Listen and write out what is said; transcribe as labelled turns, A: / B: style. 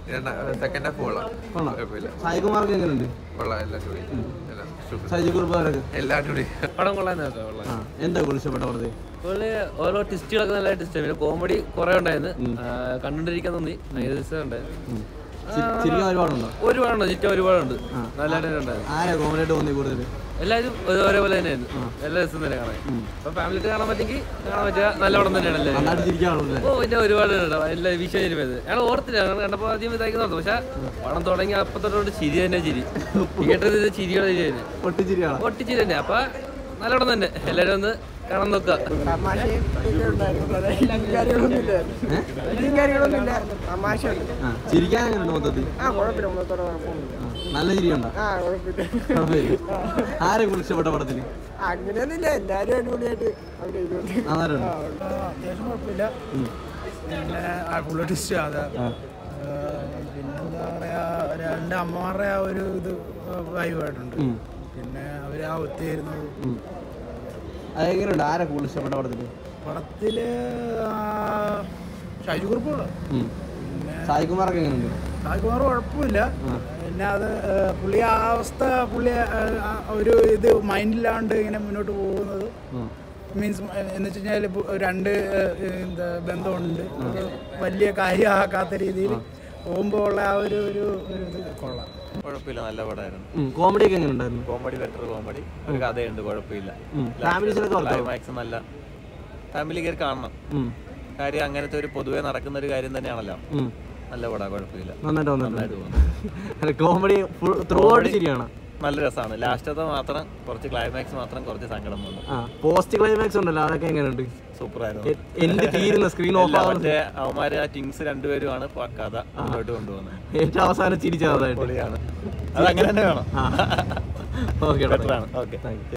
A: Second half കൊള്ളാം.
B: സായികുമാർക്ക് എങ്ങനെയുണ്ട്?
A: കൊള്ളാം, എല്ലാം കൂടി
B: എല്ലാം കൂടി
C: പടം കൊള്ളാൻ.
B: എന്താ ഇഷ്ടപ്പെട്ട പടത്തിൽ?
C: ഓരോ ടിസ്റ്റുകളൊക്കെ നല്ല ടിസ്റ്റ്. പിന്നെ കോമഡി കുറെ ഉണ്ടായിരുന്നു, കണ്ടുകൊണ്ടിരിക്കാൻ തോന്നി. ഒരുപാടുണ്ടോ ചിറ്റ ഒരുപാടുണ്ട്. നല്ലതായിട്ട്
B: ആരാ കോമഡിയായിട്ട് തോന്നി കൂടുതൽ?
C: എല്ലാവരും ഒരേപോലെ തന്നെയായിരുന്നു. എല്ലാ ദിവസവും തന്നെ കാണാൻ. അപ്പൊ ഫാമിലിക്ക് കാണാൻ പറ്റിയെങ്കിൽ കാണാൻ പറ്റുക നല്ല പടം തന്നെയാണ്. ഓ പിന്നെ ഒരുപാട് എല്ലാ വിഷയം ചിരിപ്പത് ഞങ്ങൾ ഓർത്തില്ല. കണ്ടപ്പോൾ ആദ്യം ഇതാക്കി നോക്കും. പക്ഷെ പടം തുടങ്ങി അപ്പൊ തൊട്ട് ചിരി തന്നെ ചിരി. തിയേറ്ററിൽ ചിരിയുടെ ഒട്ടിച്ചിരി തന്നെ. അപ്പൊ നല്ല പടം തന്നെ. എല്ലാവരും ഒന്ന് കാണാൻ നോക്കുക.
B: നല്ല ചിരിയുണ്ടോ? ആരെ ഇഷ്ടപ്പെട്ട പടത്തിന്?
D: അങ്ങനെയൊന്നുമില്ല, എല്ലാരും അടിപൊളിയായിട്ട്
B: അത്യാവശ്യം
D: കുഴപ്പമില്ല. പിന്നെ ഫുള്ള് ടിസ്റ്റ് ആകാതെ പിന്നെന്താ പറയാ, രണ്ട് അമ്മമാരുടെ ആ ഒരു ഇത് വൈവായിട്ടുണ്ട്. പിന്നെ അവര് ആ ഒത്തുചേരുന്നത്
B: അതെങ്ങനെയുണ്ട്? ആരെ കൂടുതൽ ഇഷ്ടപ്പെട്ട പടത്തില്?
D: പടത്തില് ഷൈജു കുറുപ്പുള്ള.
B: സായികുമാർക്ക് എങ്ങനെയുണ്ട്?
D: സായികുമാർ കുഴപ്പമില്ല. പിന്നെ അത് പുള്ളി ആ അവസ്ഥ, പുള്ളി ഒരു ഇത് മൈൻഡിലാണ്ട് ഇങ്ങനെ മുന്നോട്ട് പോകുന്നത്. മീൻസ് എന്ന് വെച്ച് കഴിഞ്ഞാൽ രണ്ട് എന്താ ബന്ധമുണ്ട്, വലിയ കാര്യമാക്കാത്ത രീതിയിൽ പോകുമ്പോൾ ഉള്ള ആ ഒരു ഇത് കൊള്ളാം.
E: കുഴപ്പമില്ല, നല്ല പടമായിരുന്നു.
B: കോമഡി ഒക്കെ എങ്ങനെ ഉണ്ടായിരുന്നു?
E: Comedy better comedy. ഒരു കഥയുണ്ട്, കുഴപ്പമില്ല. ക്ലൈമാക്സ് നല്ല ഫാമിലി കയറി കാണണം. കാര്യം അങ്ങനത്തെ ഒരു പൊതുവെ നടക്കുന്ന ഒരു കാര്യം തന്നെയാണല്ലോ. നല്ല പടാ, കുഴപ്പമില്ല, നന്നായിട്ട് പോകുന്നു.
B: കോമഡി ശരിയാണ്,
E: നല്ല രസമാണ്. ലാസ്റ്റത്തെ മാത്രം കുറച്ച് ക്ലൈമാക്സ് മാത്രം കുറച്ച് സങ്കടം വന്നു.
B: പോസ്റ്റ് ക്ലൈമാക്സ് ഉണ്ടല്ലോ, അതൊക്കെ എങ്ങനെയുണ്ട്?
E: സൂപ്പറായിരുന്നു.
B: സ്ക്രീൻ ഓഫ്
E: മറ്റേ അവന്മാര് ആ ടിങ്സ് രണ്ടുപേരുമാണ് കഥ മുന്നോട്ട് കൊണ്ടുപോകുന്നത്.
B: ഏറ്റവും അവസാനം ചിരിച്ചതാണ്.
E: പൊളിയാണ്, അത് അങ്ങനെ തന്നെ വേണം.
B: ഓക്കെ,
E: ബെറ്ററാണ്. Okay, thank U.